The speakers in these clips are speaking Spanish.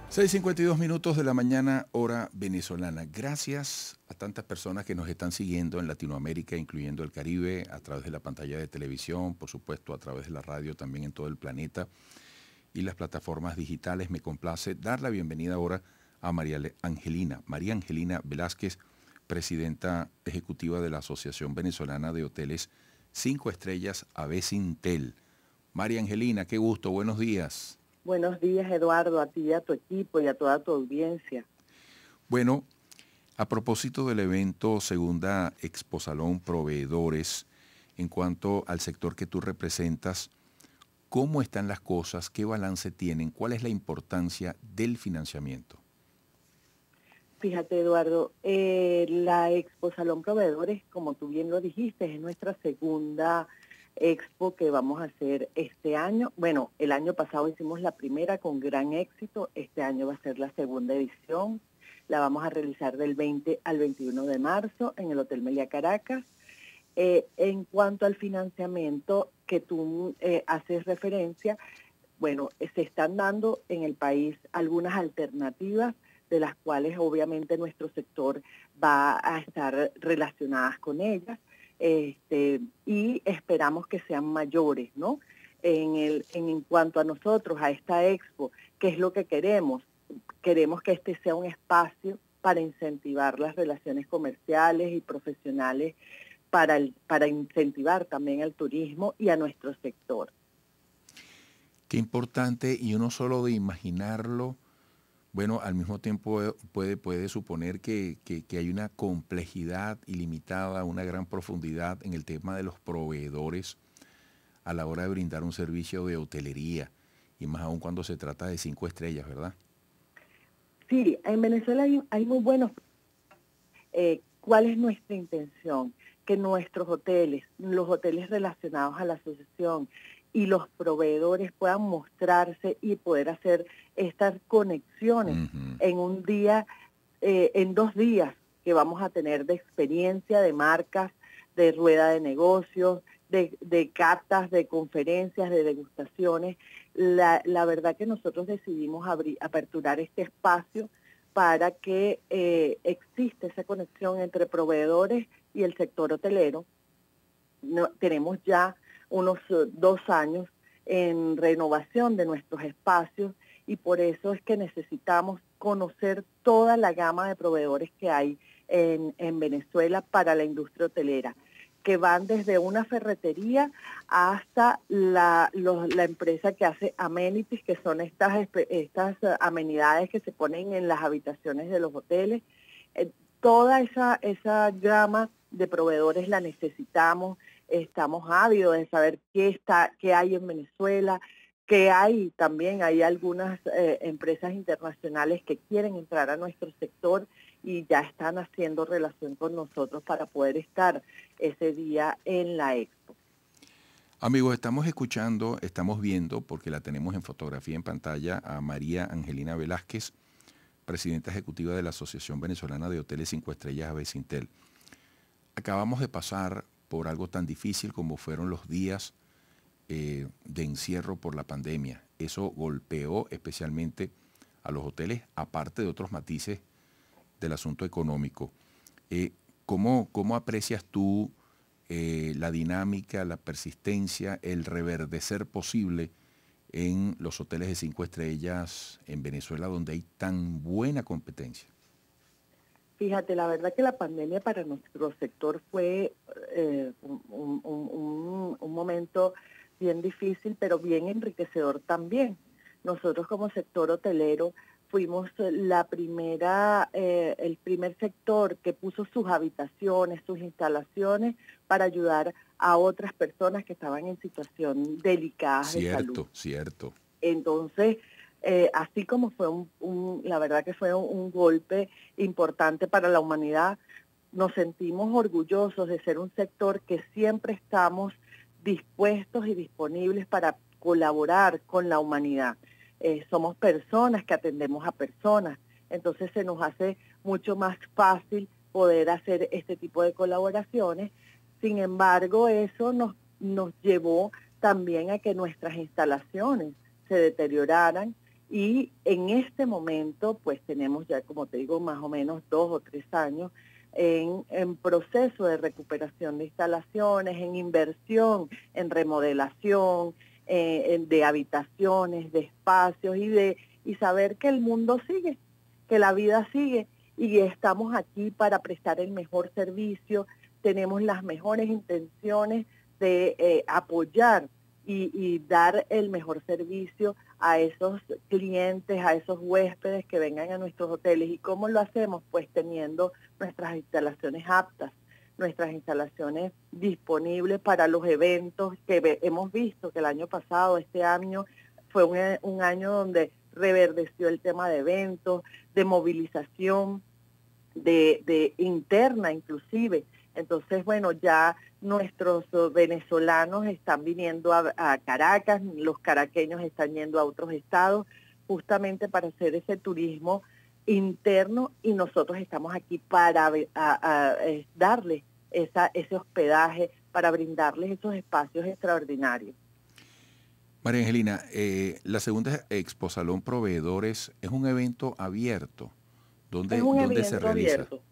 6:52 de la mañana, hora venezolana. Gracias a tantas personas que nos están siguiendo en Latinoamérica, incluyendo el Caribe, a través de la pantalla de televisión, por supuesto, a través de la radio, también en todo el planeta y las plataformas digitales. Me complace dar la bienvenida ahora a María Angelina Velázquez, presidenta ejecutiva de la Asociación Venezolana de Hoteles 5 Estrellas Avecintel. María Angelina, qué gusto, buenos días. Buenos días, Eduardo, a ti y a tu equipo y a toda tu audiencia. Bueno, a propósito del evento Segunda Expo Salón Proveedores, en cuanto al sector que tú representas, ¿cómo están las cosas? ¿Qué balance tienen? ¿Cuál es la importancia del financiamiento? Fíjate, Eduardo, la Expo Salón Proveedores, como tú bien lo dijiste, es nuestra segunda expo que vamos a hacer este año. Bueno, el año pasado hicimos la primera con gran éxito, este año va a ser la segunda edición. La vamos a realizar del 20 al 21 de marzo en el Hotel Meliá Caracas. En cuanto al financiamiento que tú haces referencia, bueno, se están dando en el país algunas alternativas de las cuales obviamente nuestro sector va a estar relacionadas con ellas, y esperamos que sean mayores, ¿no? En cuanto a nosotros, a esta expo, ¿qué es lo que queremos? Queremos que este sea un espacio para incentivar las relaciones comerciales y profesionales, para incentivar también al turismo y a nuestro sector. Qué importante, y uno solo de imaginarlo, bueno, al mismo tiempo puede suponer que hay una complejidad ilimitada, una gran profundidad en el tema de los proveedores a la hora de brindar un servicio de hotelería, y más aún cuando se trata de 5 estrellas, ¿verdad? Sí, en Venezuela hay muy buenos. ¿Cuál es nuestra intención? Que nuestros hoteles, los hoteles relacionados a la asociación y los proveedores puedan mostrarse y poder hacer estas conexiones en un día, en 2 días que vamos a tener de experiencia, de marcas, de rueda de negocios, de catas, de conferencias, de degustaciones. La verdad que nosotros decidimos aperturar este espacio para que exista esa conexión entre proveedores y el sector hotelero. Tenemos ya unos 2 años en renovación de nuestros espacios y por eso es que necesitamos conocer toda la gama de proveedores que hay en Venezuela para la industria hotelera, que van desde una ferretería hasta la empresa que hace amenities, que son estas amenidades que se ponen en las habitaciones de los hoteles. Toda esa gama de proveedores la necesitamos. Estamos ávidos de saber qué hay en Venezuela, que hay algunas empresas internacionales que quieren entrar a nuestro sector y ya están haciendo relación con nosotros para poder estar ese día en la expo. Amigos, estamos escuchando, estamos viendo, porque la tenemos en fotografía en pantalla, a María Angelina Velázquez, presidenta ejecutiva de la Asociación Venezolana de Hoteles 5 Estrellas Avecintel. Acabamos de pasar por algo tan difícil como fueron los días de encierro por la pandemia. Eso golpeó especialmente a los hoteles, aparte de otros matices del asunto económico. ¿Cómo aprecias tú la dinámica, la persistencia, el reverdecer posible en los hoteles de 5 estrellas en Venezuela, donde hay tan buena competencia? Fíjate, la verdad que la pandemia para nuestro sector fue un momento bien difícil, pero bien enriquecedor también. Nosotros como sector hotelero fuimos el primer sector que puso sus habitaciones, sus instalaciones para ayudar a otras personas que estaban en situación delicada de salud. Cierto. Entonces, así como fue la verdad que fue un golpe importante para la humanidad, nos sentimos orgullosos de ser un sector que siempre estamos dispuestos y disponibles para colaborar con la humanidad. Somos personas que atendemos a personas, entonces se nos hace mucho más fácil poder hacer este tipo de colaboraciones. Sin embargo, eso nos llevó también a que nuestras instalaciones se deterioraran Y en este momento, pues tenemos ya, como te digo, más o menos 2 o 3 años en proceso de recuperación de instalaciones, en inversión, en remodelación, de habitaciones, de espacios y saber que el mundo sigue, que la vida sigue y estamos aquí para prestar el mejor servicio, tenemos las mejores intenciones de apoyar y dar el mejor servicio a esos clientes, a esos huéspedes que vengan a nuestros hoteles. ¿Y cómo lo hacemos? Pues teniendo nuestras instalaciones aptas, nuestras instalaciones disponibles para los eventos que hemos visto que el año pasado, este año, fue un año donde reverdeció el tema de eventos, de movilización, de interna inclusive. Entonces, bueno, ya nuestros venezolanos están viniendo a Caracas, los caraqueños están yendo a otros estados justamente para hacer ese turismo interno y nosotros estamos aquí para darles ese hospedaje, para brindarles esos espacios extraordinarios. María Angelina, la segunda Expo Salón Proveedores es un evento abierto. ¿Dónde se realiza? Abierto.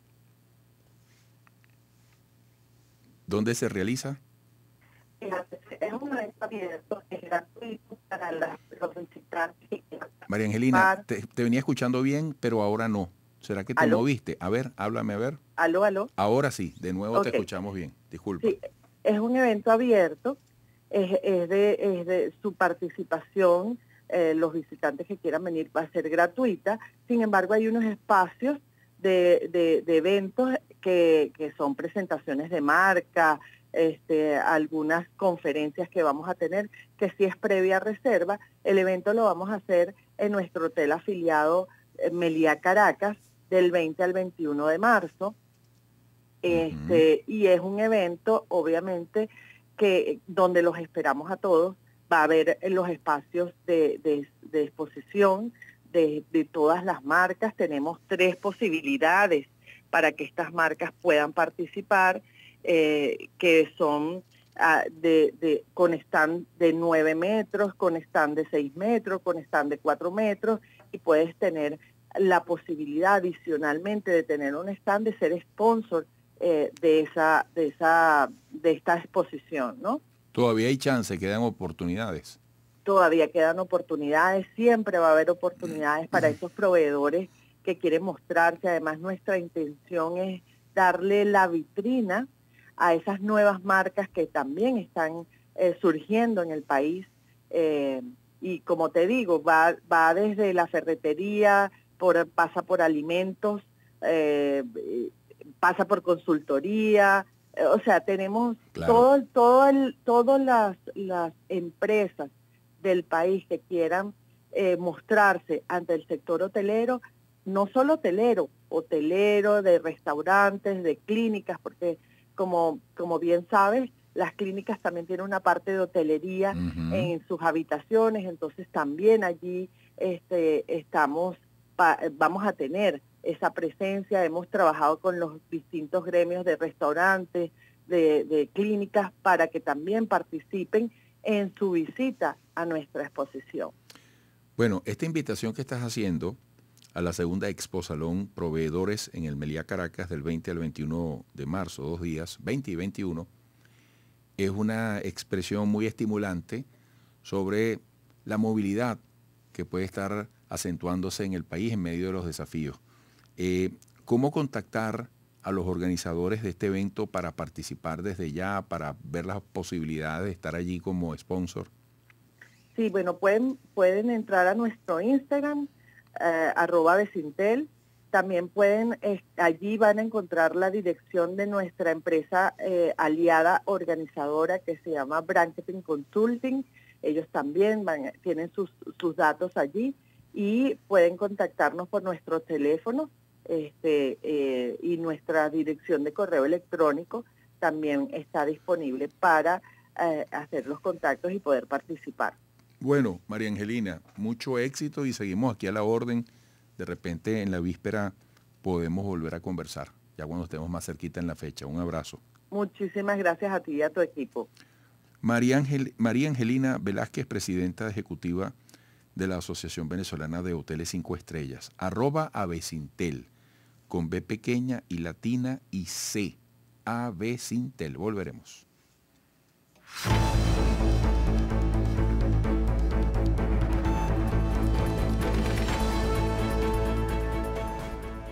¿Dónde se realiza? Es un evento abierto, es gratuito para los visitantes. María Angelina, te venía escuchando bien, pero ahora no. ¿Será que te moviste? A ver, háblame, a ver. ¿Aló, aló? Ahora sí, de nuevo te escuchamos bien. Disculpa. Sí, es un evento abierto, es de su participación, los visitantes que quieran venir va a ser gratuita. Sin embargo, hay unos espacios de eventos que son presentaciones de marca, algunas conferencias que vamos a tener, que si es previa reserva. El evento lo vamos a hacer en nuestro hotel afiliado Meliá Caracas del 20 al 21 de marzo. Y es un evento, obviamente, donde los esperamos a todos. Va a haber los espacios de exposición de todas las marcas. Tenemos 3 posibilidades para que estas marcas puedan participar, que son con stand de 9 metros, con stand de 6 metros, con stand de 4 metros, y puedes tener la posibilidad adicionalmente de tener un stand, de ser sponsor de esta exposición, ¿no? Todavía hay chance, quedan oportunidades. Todavía quedan oportunidades, siempre va a haber oportunidades para esos proveedores que quieren mostrarse. Además, nuestra intención es darle la vitrina a esas nuevas marcas que también están surgiendo en el país. Y como te digo, va desde la ferretería, pasa por alimentos, pasa por consultoría. O sea, tenemos todas las empresas del país que quieran mostrarse ante el sector hotelero, no solo hotelero, de restaurantes, de clínicas, porque como bien sabes, las clínicas también tienen una parte de hotelería en sus habitaciones, entonces también allí vamos a tener esa presencia. Hemos trabajado con los distintos gremios de restaurantes, de clínicas, para que también participen en su visita a nuestra exposición. Bueno, esta invitación que estás haciendo a la segunda Expo Salón Proveedores en el Meliá Caracas del 20 al 21 de marzo, 2 días, 20 y 21, es una expresión muy estimulante sobre la movilidad que puede estar acentuándose en el país en medio de los desafíos. ¿Cómo contactar a los organizadores de este evento para participar desde ya, para ver las posibilidades de estar allí como sponsor? Sí, bueno, pueden entrar a nuestro Instagram, @Becintel. También allí van a encontrar la dirección de nuestra empresa aliada organizadora, que se llama Branketing Consulting. Ellos también tienen sus datos allí y pueden contactarnos por nuestro teléfono, y nuestra dirección de correo electrónico también está disponible para hacer los contactos y poder participar. Bueno, María Angelina, mucho éxito y seguimos aquí a la orden. De repente en la víspera podemos volver a conversar, ya cuando estemos más cerquita en la fecha. Un abrazo. Muchísimas gracias a ti y a tu equipo. María Angelina Velázquez, presidenta ejecutiva de la Asociación Venezolana de Hoteles 5 Estrellas, @Avecintel, con B pequeña y latina y C, Avecintel. Volveremos.